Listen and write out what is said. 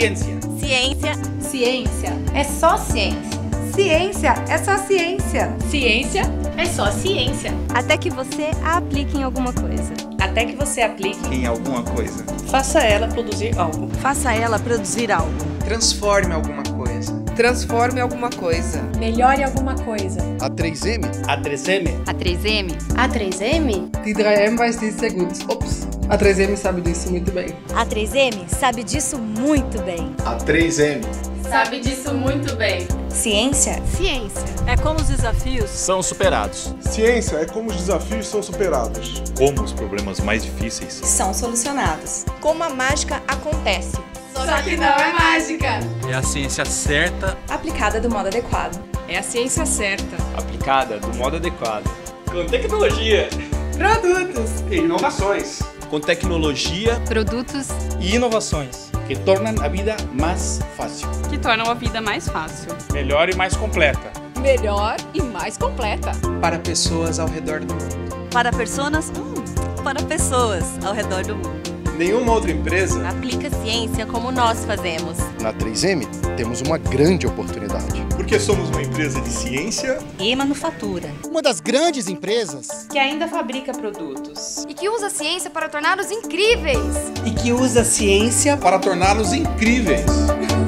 Ciência. Ciência. Ciência é só ciência. Ciência é só ciência. Ciência é só ciência. Até que você a aplique em alguma coisa. Até que você aplique Em alguma coisa. Faça ela produzir algo. Faça ela produzir algo. Transforme alguma coisa. Transforme alguma coisa. Melhore alguma coisa. A 3M? A 3M. A 3M. A 3M? Die 3M weiß dies sehr gut. Ops, a 3M sabe disso muito bem. A 3M sabe disso muito bem. A 3M. Sabe disso muito bem. Ciência. Ciência É como os desafios são superados. Ciência é como os desafios são superados. Como os problemas mais difíceis são solucionados. Como a mágica acontece. Só que não é mágica. É a ciência certa, Aplicada do modo adequado. É a ciência certa. aplicada do modo adequado. Com tecnologia. Produtos E inovações. Com tecnologia Produtos e inovações. Que tornam a vida mais fácil. Que tornam a vida mais fácil. Melhor e mais completa. Melhor e mais completa. Para pessoas ao redor do mundo. para para pessoas ao redor do mundo. Nenhuma outra empresa Aplica ciência como nós fazemos. Na 3M, temos uma grande oportunidade. porque somos uma empresa de ciência E manufatura. Uma das grandes empresas Que ainda fabrica produtos. E que usa a ciência para torná-los incríveis. E que usa a ciência para torná-los incríveis.